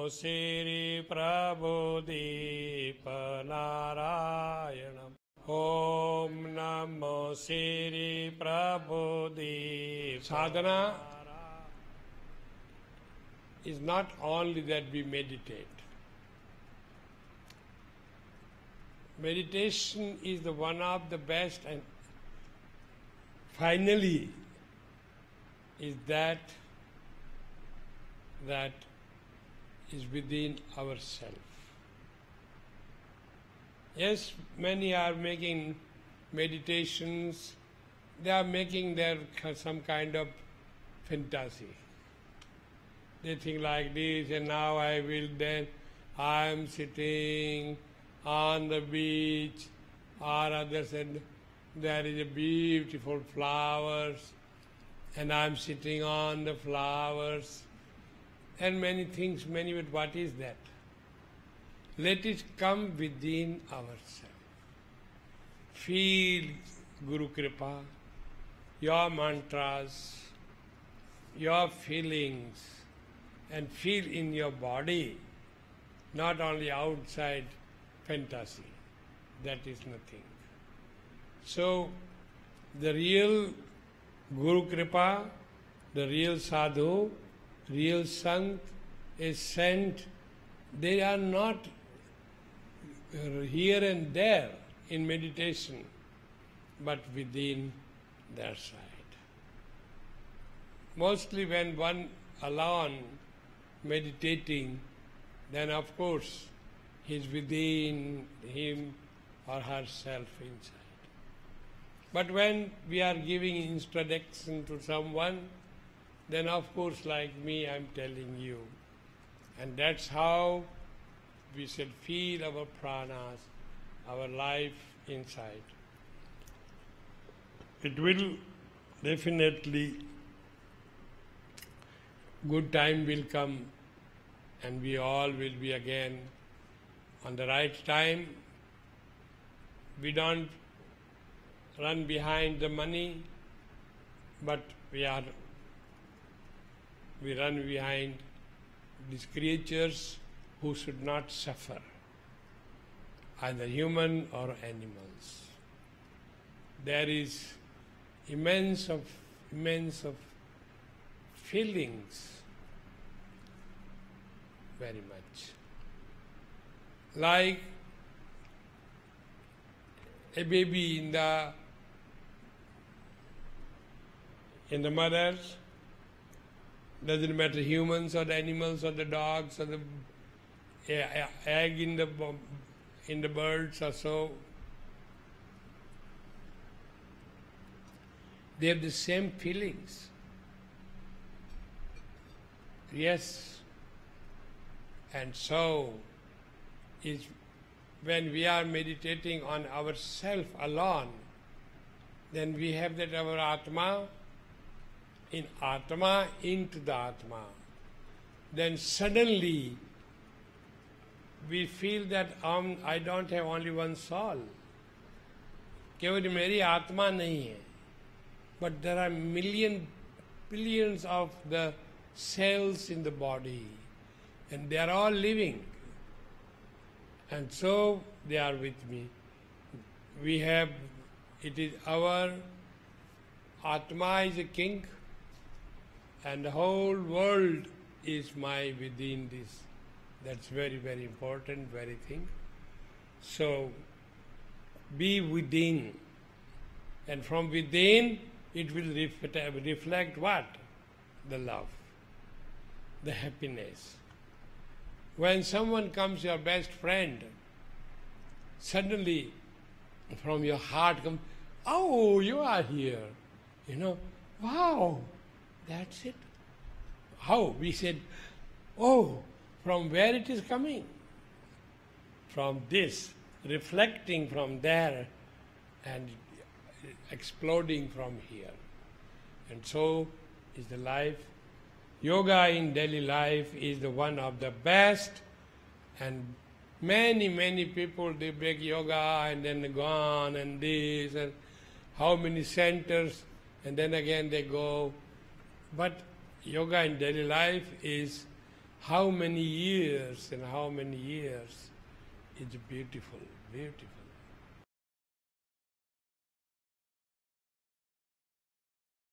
Sri Prabhudeepanarayanam. Om Namo Sri Prabhudeepanarayanam. Sadhana is not only that we meditate. Meditation is the one of the best, and finally is that is within ourselves. Yes, many are making meditations, they are making their some kind of fantasy. They think like this, and now I am sitting on the beach, or others said there is a beautiful flowers, and I am sitting on the flowers, and many things, but what is that? Let it come within ourselves. Feel Guru Kripa, your mantras, your feelings, and feel in your body, not only outside fantasy. That is nothing. So, the real Guru Kripa, the real sadhu, real sant is sent. They are not here and there in meditation, but within their side. Mostly when one alone meditating, then of course he is within him or herself inside. But when we are giving introduction to someone, then of course like me I am telling you. And that's how we should feel our pranas, our life inside. It will definitely, good time will come and we all will be again on the right time. We don't run behind the money, but we run behind these creatures who should not suffer, either human or animals. There is immense of feelings, very much. Like a baby in the mothers, doesn't matter humans or the animals or the dogs or the egg in the birds or so. They have the same feelings. Yes. And so is when we are meditating on ourself alone, then we have that our Atma, in Atma into the Atma. Then suddenly we feel that I don't have only one soul. केवल मेरी आत्मा नहीं है. But there are billions of the cells in the body, and they are all living. And so they are with me. It is our Atma is a king, and the whole world is within this. That's very, very important, very thing. So, be within. And from within, it will reflect what? The love, the happiness. When someone comes, your best friend, suddenly from your heart comes, oh, you are here. Wow, that's it. How? We said, oh, from where it is coming? From this, reflecting from there and exploding from here. And so is the life. Yoga in daily life is the one of the best, and many people, they break yoga and then gone and this and how many centers, and then again they go. But yoga in daily life is how many years and how many years is beautiful, beautiful.